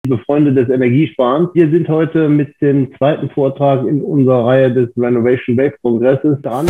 liebe Freunde des Energiesparens. Wir sind heute mit dem zweiten Vortrag in unserer Reihe des Renovation Wave Kongresses dran.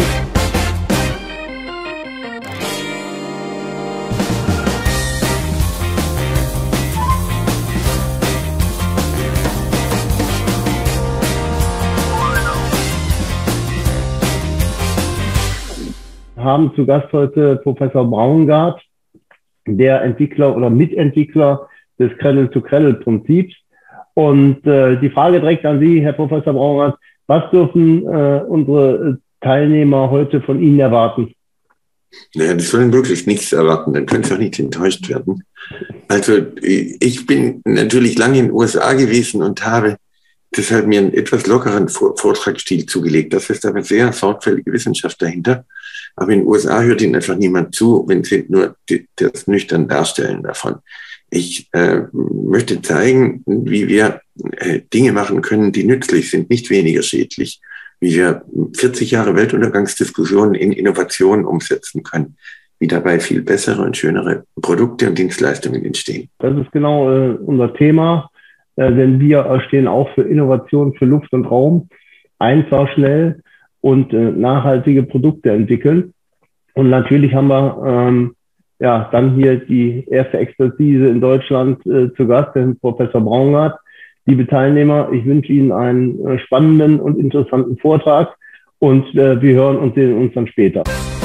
Wir haben zu Gast heute Professor Braungart, der Entwickler oder Mitentwickler des Cradle-to-Cradle-Prinzips. Und die Frage direkt an Sie, Herr Professor Braungart, was dürfen unsere Teilnehmer heute von Ihnen erwarten? Naja, die sollen wirklich nichts erwarten, dann können sie auch nicht enttäuscht werden. Also ich bin natürlich lange in den USA gewesen und habe deshalb mir einen etwas lockeren Vortragsstil zugelegt. Das ist aber sehr sorgfältige Wissenschaft dahinter. Aber in den USA hört Ihnen einfach niemand zu, wenn Sie nur das nüchtern darstellen davon. Ich möchte zeigen, wie wir Dinge machen können, die nützlich sind, nicht weniger schädlich, wie wir 40 Jahre Weltuntergangsdiskussionen in Innovationen umsetzen können, wie dabei viel bessere und schönere Produkte und Dienstleistungen entstehen. Das ist genau unser Thema, denn wir stehen auch für Innovation für Luft und Raum, einfach, schnell und nachhaltige Produkte entwickeln. Und natürlich haben wir dann hier die erste Expertise in Deutschland zu Gast, den Professor Braungart. Liebe Teilnehmer, ich wünsche Ihnen einen spannenden und interessanten Vortrag und wir hören und sehen uns dann später.